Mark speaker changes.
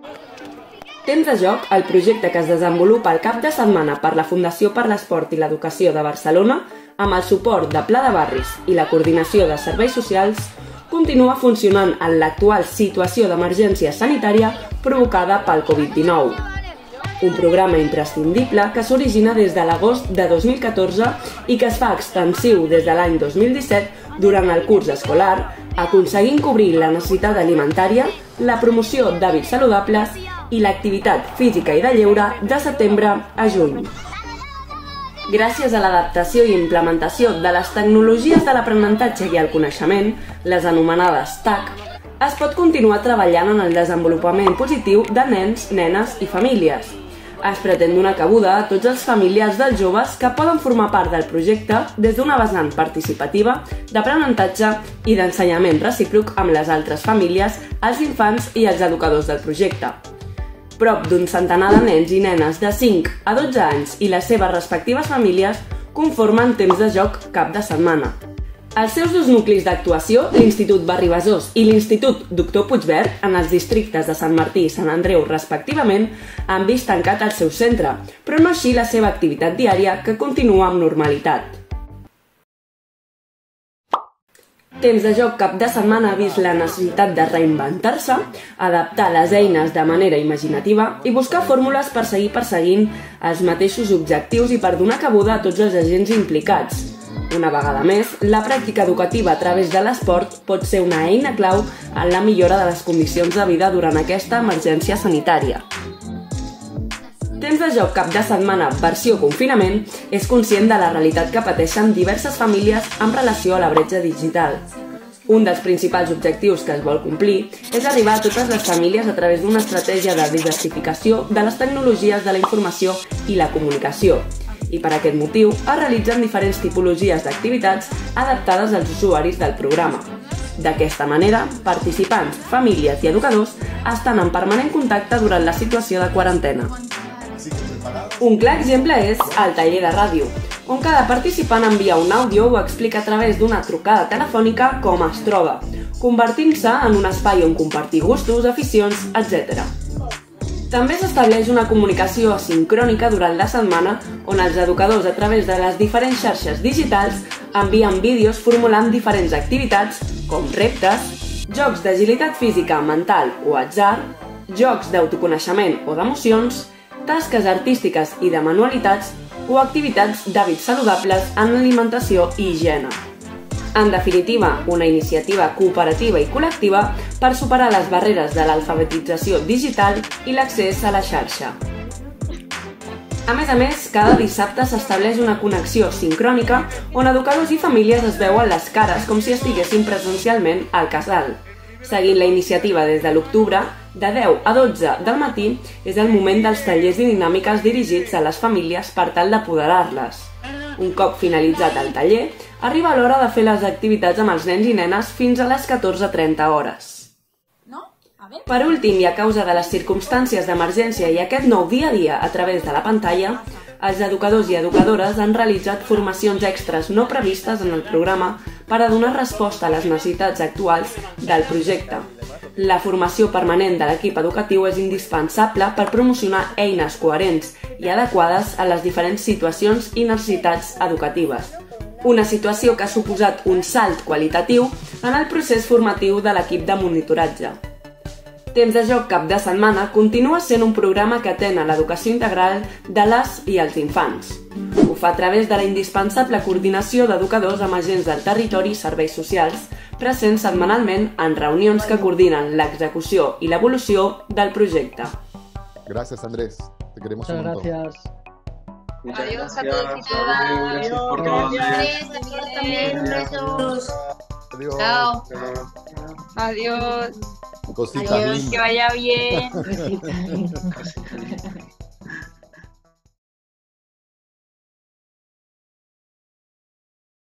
Speaker 1: Temps de joc, el projecte que es desenvolupa el cap de setmana per la Fundació per l'Esport i l'Educació de Barcelona, amb el suport de Pla de Barris i la coordinació de serveis socials, continua funcionant en l'actual situació d'emergència sanitària provocada pel Covid-19. Un programa imprescindible que s'origina des de l'agost de 2014 i que es fa extensiu des de l'any 2017 durant el curs escolar, aconseguint cobrir la necessitat alimentària, la promoció d'hàbits saludables i l'activitat física i de lleure de setembre a juny. Gràcies a l'adaptació i implementació de les tecnologies de l'aprenentatge i el coneixement, les anomenades TAC, es pot continuar treballant en el desenvolupament positiu de nens, nenes i famílies. Es pretén donar cabuda a tots els familiars dels joves que poden formar part del projecte des d'una vessant participativa, d'aprenentatge i d'ensenyament recíproc amb les altres famílies, els infants i els educadors del projecte. Prop d'un centenar de nens i nenes de 5 a 12 anys i les seves respectives famílies conformen Temps de joc cap de setmana. Els seus dos nuclis d'actuació, l'Institut Barribesòs i l'Institut Doctor Puigverd, en els districtes de Sant Martí i Sant Andreu respectivament, han vist tancat el seu centre, però no així la seva activitat diària, que continua amb normalitat. Temps de joc cap de setmana ha vist la necessitat de reinventar-se, adaptar les eines de manera imaginativa i buscar fórmules per seguir perseguint els mateixos objectius i per donar cabuda a tots els agents implicats. Una vegada més, la pràctica educativa a través de l'esport pot ser una eina clau en la millora de les condicions de vida durant aquesta emergència sanitària. Temps de joc cap de setmana versió confinament és conscient de la realitat que pateixen diverses famílies en relació a la bretxa digital. Un dels principals objectius que es vol complir és arribar a totes les famílies a través d'una estratègia de diversificació de les tecnologies de la informació i la comunicació, i per aquest motiu es realitzen diferents tipologies d'activitats adaptades als usuaris del programa. D'aquesta manera, participants, famílies i educadors estan en permanent contacte durant la situació de quarantena. Un clar exemple és el taller de ràdio, on cada participant envia un àudio o explica a través d'una trucada telefònica com es troba, convertint-se en un espai on compartir gustos, aficions, etc. També s'estableix una comunicació asincrònica durant la setmana on els educadors a través de les diferents xarxes digitals envien vídeos formulant diferents activitats com reptes, jocs d'agilitat física, mental o atzar, jocs d'autoconeixement o d'emocions, tasques artístiques i de manualitats o activitats d'hàbits saludables en alimentació i higiene. En definitiva, una iniciativa cooperativa i col·lectiva per superar les barreres de l'alfabetització digital i l'accés a la xarxa. A més, cada dissabte s'estableix una connexió sincrònica on educadors i famílies es veuen les cares com si estiguessin presencialment al casal. Seguint la iniciativa des de l'octubre, de 10 a 12 del matí és el moment dels tallers i dinàmiques dirigits a les famílies per tal d'apoderar-les. Un cop finalitzat el taller, arriba l'hora de fer les activitats amb els nens i nenes fins a les 14:30 hores. Per últim, i a causa de les circumstàncies d'emergència i aquest nou dia a dia a través de la pantalla, els educadors i educadores han realitzat formacions extres no previstes en el programa per a donar resposta a les necessitats actuals del projecte. La formació permanent de l'equip educatiu és indispensable per promocionar eines coherents i adequades a les diferents situacions i necessitats educatives. Una situació que ha suposat un salt qualitatiu en el procés formatiu de l'equip de monitoratge. Temps de joc cap de setmana continua sent un programa que atén a l'educació integral de les i els infants. Ho fa a través de la indispensable coordinació d'educadors amb agents del territori i serveis socials, presents setmanalment en reunions que coordinen l'execució i l'evolució del projecte.
Speaker 2: Gracias, Andrés. Te queremos un montón.
Speaker 3: Gracias.
Speaker 4: Adiós a todos y todas.
Speaker 5: Gracias por todo.
Speaker 4: Andrés, a todos también. Besos.
Speaker 2: Adiós.
Speaker 4: Chao. Adiós.
Speaker 2: Cositas
Speaker 4: Adiós,
Speaker 2: lindas.
Speaker 4: que vaya bien.
Speaker 3: Cositas.